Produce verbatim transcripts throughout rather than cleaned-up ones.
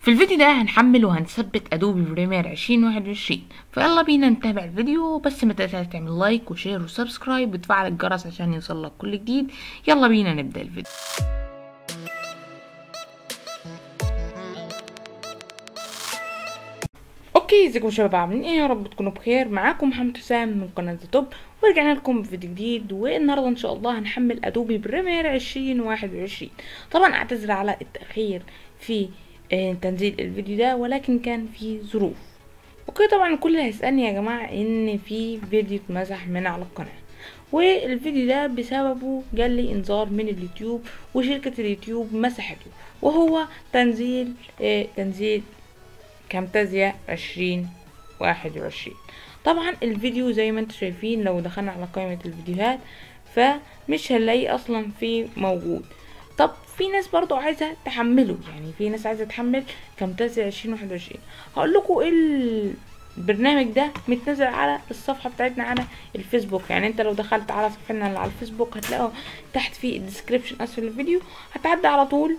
في الفيديو ده هنحمل وهنثبت ادوبي بريمير عشرين واحد وعشرين. فيلا بينا نتابع الفيديو، بس ما تنساش تعمل لايك وشير وسبسكرايب وتفعل الجرس عشان يوصلك كل جديد. يلا بينا نبدأ الفيديو. اوكي، ازيكم يا شباب، عاملين ايه؟ يا رب تكونوا بخير. معاكم محمد حسام من قناه توب، ورجعنا لكم بفيديو جديد. والنهارده ان شاء الله هنحمل ادوبي بريمير عشرين واحد وعشرين. طبعا اعتذر على التاخير في آه تنزيل الفيديو ده، ولكن كان في ظروف. اوكي، طبعا الكل هيسالني يا جماعه ان في فيديو اتمسح من على القناه، والفيديو ده بسببه جالي انذار من اليوتيوب وشركه اليوتيوب مسحته، وهو تنزيل آه تنزيل كامتازيا عشرين واحد وعشرين. طبعا الفيديو زي ما انتم شايفين، لو دخلنا على قائمة الفيديوهات فمش هنلاقيه اصلا في موجود. طب في ناس برضو عايزة تحمله، يعني في ناس عايزة تحمل كامتازيا عشرين واحد وعشرين. هقول لكم ايه البرنامج ده. متنزل على الصفحة بتاعتنا على الفيسبوك، يعني انت لو دخلت على صفحتنا اللي على الفيسبوك هتلاقوا تحت في الديسكريبشن اسفل الفيديو، هتعدي على طول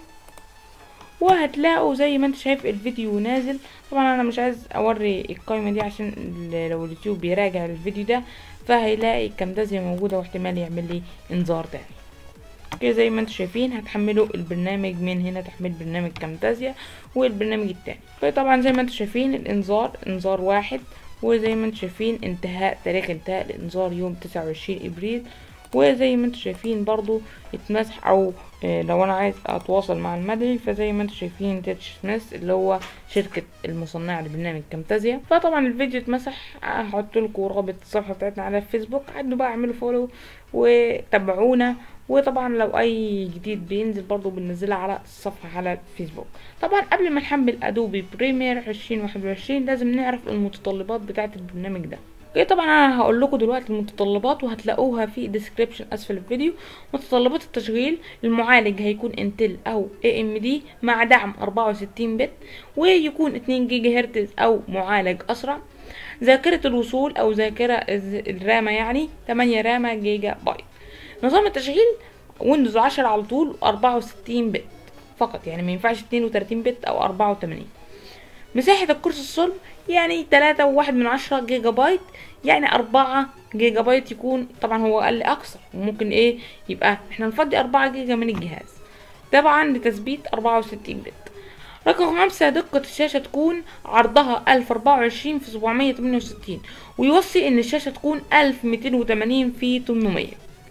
وهتلاقوا زي ما انت شايف الفيديو نازل. طبعا انا مش عايز اوري القائمه دي عشان لو اليوتيوب بيراجع الفيديو ده فهيلاقي كامتازيا موجوده واحتمال يعمل لي انذار تاني. كده زي ما انتم شايفين هتحملوا البرنامج من هنا، تحميل برنامج كامتازيا والبرنامج التاني. فطبعا زي ما انتم شايفين الانذار انذار واحد، وزي ما انتم شايفين انتهاء تاريخ انتهاء الانذار يوم تسعة وعشرين ابريل. وزي ما انتم شايفين برضو اتمسح، او اه لو انا عايز اتواصل مع المدعي فزي ما انتم شايفين تيتش سميث اللي هو شركة المصنعة لبرنامج كامتازيا. فطبعا الفيديو اتمسح، هحط لكم رابط الصفحة بتاعتنا على الفيسبوك، عدوا بقى اعملوا فولو وتابعونا. وطبعا لو اي جديد بينزل برضو بننزلها على الصفحة على الفيسبوك. طبعا قبل ما نحمل ادوبي بريمير عشرين واحد وعشرين لازم نعرف المتطلبات بتاعة البرنامج ده. اوكي، طبعا انا هقول لكم دلوقتي المتطلبات وهتلاقوها في الديسكريبشن اسفل الفيديو. متطلبات التشغيل: المعالج هيكون انتل او اي ام دي مع دعم اربعة وستين بت، ويكون اتنين جيجا هرتز او معالج اسرع. ذاكرة الوصول او ذاكرة الرامة يعني تمانية رامة جيجا بايت. نظام التشغيل ويندوز عشرة على طول اربعة وستين بت فقط، يعني ما ينفعش اتنين وتلاتين بت او اربعة وتمانين. مساحة الكرسي الصلب يعني تلاتة وواحد من عشرة جيجا بايت، يعني اربعة جيجا بايت يكون. طبعا هو قال لي اكثر، وممكن ايه يبقى احنا نفضي اربعة جيجا من الجهاز، طبعا لتثبيت اربعة وستين بت. رقم خمسة: دقة الشاشة تكون عرضها الف واربعة وعشرين في سبعمية تمانية وستين، ويوصي ان الشاشة تكون الف ومتين وتمانين في تمنمية.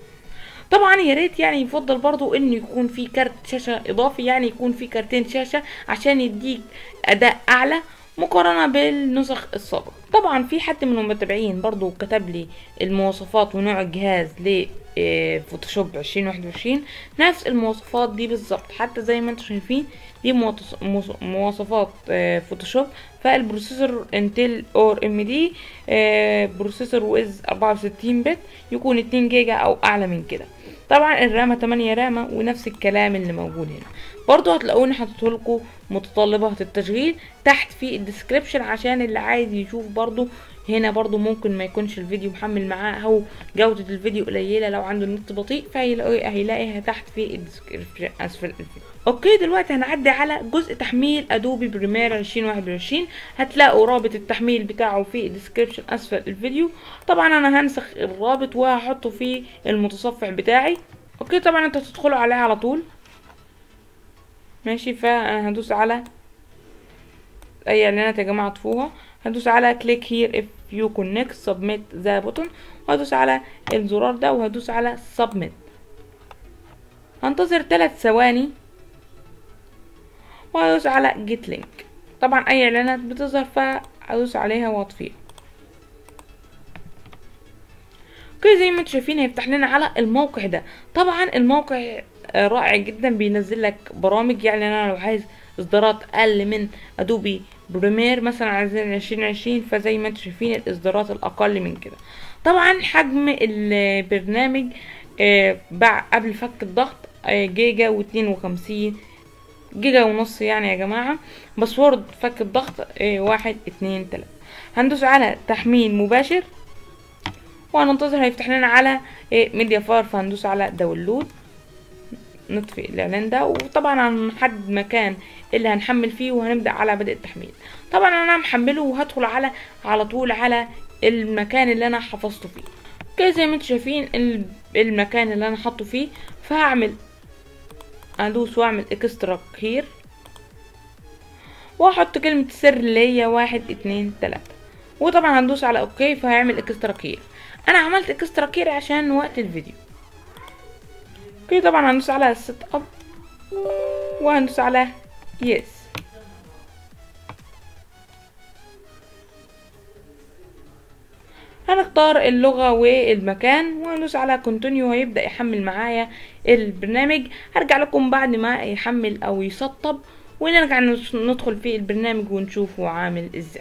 طبعا يا ريت يعني يفضل برضو انه يكون في كارت شاشه اضافي، يعني يكون في كارتين شاشه عشان يديك اداء اعلى مقارنه بالنسخ السابقه. طبعا في حد من المتابعين برضو كتب لي المواصفات ونوع الجهاز ل فوتوشوب عشرين واحد وعشرين، نفس المواصفات دي بالظبط، حتى زي ما انتم شايفين دي مواصفات فوتوشوب. فالبروسيسور انتل اور ام دي، بروسيسور ويز اربعة وستين بت، يكون اتنين جيجا او اعلى من كده. طبعا الرامة تمانية رامة، ونفس الكلام اللي موجود هنا. برضو هتلاقوني حاطط لكم متطلبات التشغيل تحت في الديسكريبشن عشان اللي عايز يشوف. برضو هنا برضو ممكن ما يكونش الفيديو محمل معاه او جودة الفيديو قليلة، لو عنده النت بطيء فهيلاقيها تحت في الديسكريبشن اسفل الفيديو. اوكي، دلوقتي هنعدي على جزء تحميل ادوبي بريمير عشرين واحد وعشرين. هتلاقوا رابط التحميل بتاعه في الديسكريبشن اسفل الفيديو. طبعا انا هنسخ الرابط وهحطه في المتصفح بتاعي. اوكي، طبعا انتوا هتدخلوا عليه على طول، ماشي. فانا هدوس على اي اعلانات يا جماعه اطفوها، هدوس على كليك هير اف يو كونكت سبميت ذا بوتون، وهدوس على الزرار ده وهدوس على سبميت. هنتظر ثلاث ثواني وهدوس على جيت لينك. طبعا اي اعلانات بتظهر فهدوس عليها واطفيها. اوكي، زي ما انتم شايفين هيفتح لنا على الموقع ده. طبعا الموقع رائع جدا، بينزل لك برامج. يعني انا لو عايز اصدارات اقل من ادوبي بريمير مثلا عايزين عشرين عشرين، فزي ما انتم شايفين الاصدارات الاقل من كده. طبعا حجم البرنامج بعد قبل فك الضغط جيجا واتنين وخمسين جيجا ونص يعني يا جماعة. باسورد فك الضغط واحد اتنين تلاتة. هندوس على تحميل مباشر وهننتظر هيفتح لنا على ميديا فاير، فهندوس على داونلود. نطفي الاعلان ده، وطبعا هنحدد مكان اللي هنحمل فيه وهنبدا على بدء التحميل. طبعا انا محمله وهدخل على على طول على المكان اللي انا حفظته فيه. اوكي زي ما انتم شايفين المكان اللي انا حاطه فيه، فهعمل ادوس واعمل اكسترا كير واحط كلمة السر اللي هي واحد اتنين تلاتة، وطبعا هندوس على اوكي فهيعمل اكسترا كير. انا عملت اكسترا كير عشان وقت الفيديو. اوكي طبعا هندوس على سيت اب وهندوس على يس. هنختار اللغة والمكان وهندوس على كونتينيو، هيبدأ يحمل معايا البرنامج. هرجع لكم بعد ما يحمل او يسطب ونرجع ندخل في البرنامج ونشوفه عامل ازاي.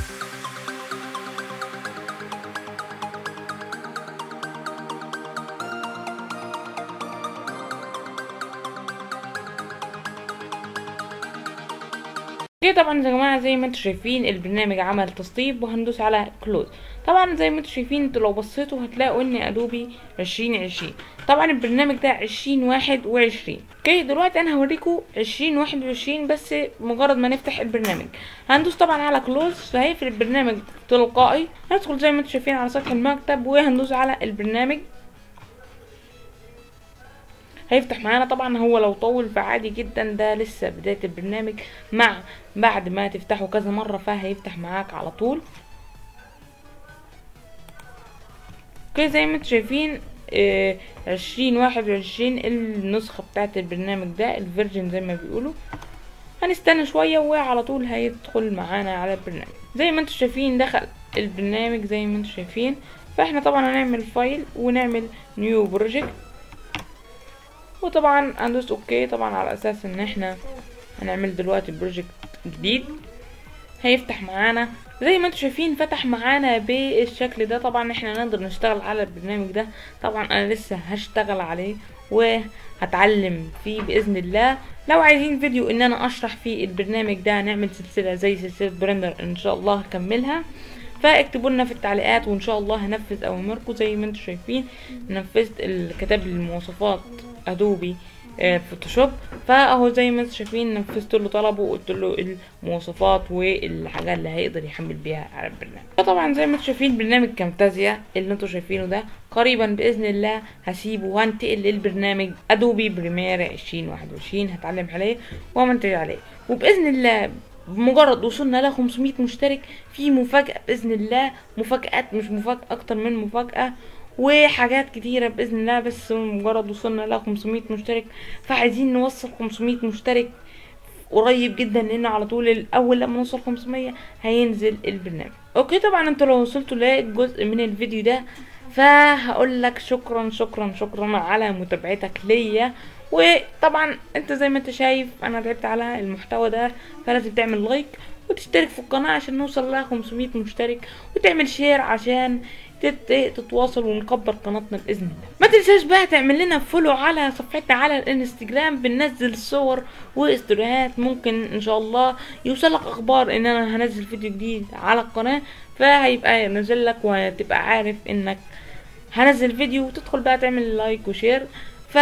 اوكي طبعا يا جماعه زي ما انتم شايفين البرنامج عمل تسطيب وهندوس على كلوز. طبعا زي ما انتم شايفين انتوا لو بصيتوا هتلاقوا ان ادوبي عشرين عشرين، طبعا البرنامج ده عشرين واحد وعشرين. اوكي دلوقتي انا هوريكم عشرين واحد وعشرين، بس مجرد ما نفتح البرنامج هندوس طبعا على كلوز فهيقفل البرنامج تلقائي. هندخل زي ما انتم شايفين على سطح المكتب وهندوس على البرنامج هيفتح معانا. طبعا هو لو طول فعادي جدا، ده لسه بداية البرنامج، مع بعد ما تفتحه كذا مرة فهيفتح معاك على طول. اوكي زي ما انتم شايفين اه عشرين واحد وعشرين النسخة بتاعت البرنامج ده الفيرجن زي ما بيقولوا. هنستنى شوية وعلى طول هيدخل معانا على البرنامج. زي ما انتم شايفين دخل البرنامج زي ما انتم شايفين. فاحنا طبعا هنعمل فايل ونعمل نيو بروجكت، وطبعا هندوس اوكي طبعا على اساس ان احنا هنعمل دلوقتي بروجكت جديد. هيفتح معانا زي ما انتم شايفين، فتح معانا بالشكل ده. طبعا احنا نقدر نشتغل على البرنامج ده، طبعا انا لسه هشتغل عليه وهتعلم فيه باذن الله. لو عايزين فيديو ان انا اشرح فيه البرنامج ده نعمل سلسله زي سلسله برندر ان شاء الله هكملها، فاكتبوا لنا في التعليقات وان شاء الله هنفذ اوامركم. زي ما انتم شايفين نفذت كتب لي المواصفات ادوبي فوتوشوب، فاهو زي ما انتم شايفين نفذت له طلبه وقلت له المواصفات والحاجات اللي هيقدر يحمل بيها على البرنامج. فطبعا زي ما انتم شايفين برنامج كامتازيا اللي انتم شايفينه ده قريبا باذن الله هسيبه وهنتقل للبرنامج ادوبي بريمير عشرين واحد وعشرين، هتعلم عليه وهمنتج عليه. وباذن الله بمجرد وصلنا ل خمسمية مشترك في مفاجأة باذن الله، مفاجآت مش مفاجأة، اكتر من مفاجأة وحاجات كتيرة بإذن الله. بس مجرد وصلنا ل خمسمية مشترك فعايزين نوصل خمسمية مشترك قريب جدا، لان على طول الاول لما نوصل خمسمية هينزل البرنامج. اوكي طبعا انتوا لو وصلتوا لجزء من الفيديو ده فهقول لك شكرا شكرا شكرا على متابعتك ليا. وطبعا انت زي ما انت شايف انا تعبت على المحتوى ده، فلازم تعمل لايك وتشترك في القناة عشان نوصل ل خمسمية مشترك، وتعمل شير عشان تتواصل ونكبر قناتنا باذن الله. ما تنساش بقى تعمل لنا فولو على صفحتنا على الانستجرام، بننزل صور واستوريات، ممكن ان شاء الله يوصلك اخبار ان انا هنزل فيديو جديد على القناه، فهيبقى نزل لك وتبقى عارف انك هنزل فيديو، وتدخل بقى تعمل لايك وشير. ف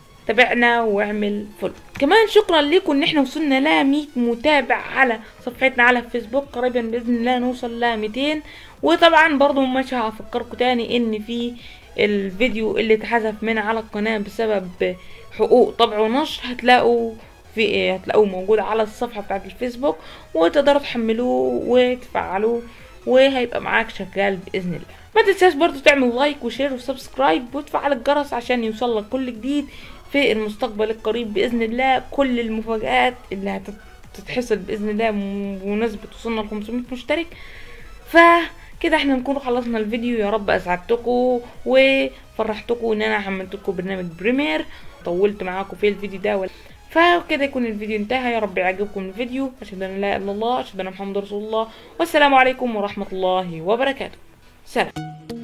تابعنا واعمل فولو. كمان شكرا لكم ان احنا وصلنا ل مية متابع على صفحتنا على الفيسبوك، قريبا باذن الله نوصل ل ميتين. وطبعا برضو مش هفكركم تاني ان في الفيديو اللي اتحذف من على القناه بسبب حقوق طبع ونشر هتلاقوا في هتلاقوه موجود على الصفحه بتاعت الفيسبوك، وتقدروا تحملوه وتفعلوه وهيبقى معاك شغال باذن الله. ما تنساش برضو تعمل لايك وشير وسبسكرايب وتفعل الجرس عشان يوصلك كل جديد في المستقبل القريب باذن الله. كل المفاجآت اللي هتتحصل باذن الله بمناسبه وصلنا ل خمسمية مشترك. فكده احنا نكون خلصنا الفيديو. يا رب اسعدتكم وفرحتكم ان انا حملت لكم برنامج بريمير، طولت معاكم في الفيديو ده. فكده يكون الفيديو انتهى. يا رب يعجبكم الفيديو. اشهد ان لا اله الا الله، اشهد ان محمد رسول الله، والسلام عليكم ورحمه الله وبركاته. سلام.